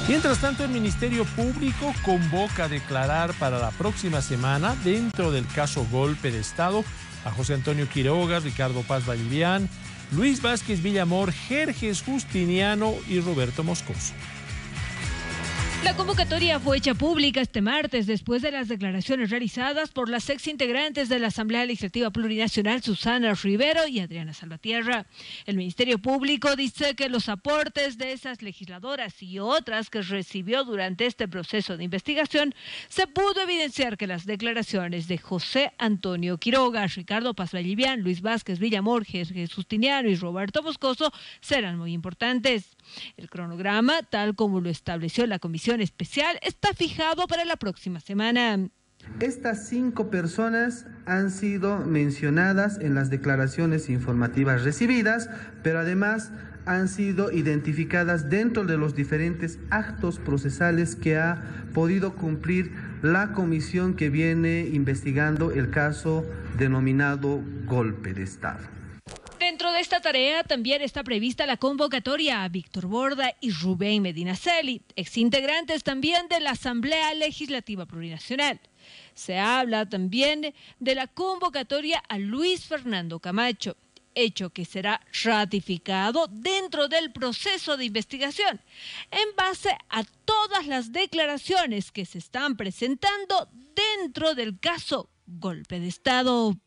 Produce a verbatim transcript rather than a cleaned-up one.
Mientras tanto, el Ministerio Público convoca a declarar para la próxima semana, dentro del caso Golpe de Estado, a José Antonio Quiroga, Ricardo Paz Vallivian, Luis Vázquez Villamor, Jerjes Justiniano y Roberto Moscoso. La convocatoria fue hecha pública este martes después de las declaraciones realizadas por las exintegrantes de la Asamblea Legislativa Plurinacional, Susana Rivero y Adriana Salvatierra. El Ministerio Público dice que los aportes de esas legisladoras y otras que recibió durante este proceso de investigación, se pudo evidenciar que las declaraciones de José Antonio Quiroga, Ricardo Paz Vallivian, Luis Vázquez Villamor, Jerjes Justiniano y Roberto Moscoso serán muy importantes. El cronograma, tal como lo estableció la Comisión Especial, está fijado para la próxima semana. Estas cinco personas han sido mencionadas en las declaraciones informativas recibidas, pero además han sido identificadas dentro de los diferentes actos procesales que ha podido cumplir la comisión que viene investigando el caso denominado Golpe de Estado. Dentro de esta tarea también está prevista la convocatoria a Víctor Borda y Rubén Medinaceli, exintegrantes también de la Asamblea Legislativa Plurinacional. Se habla también de la convocatoria a Luis Fernando Camacho, hecho que será ratificado dentro del proceso de investigación, en base a todas las declaraciones que se están presentando dentro del caso Golpe de Estado.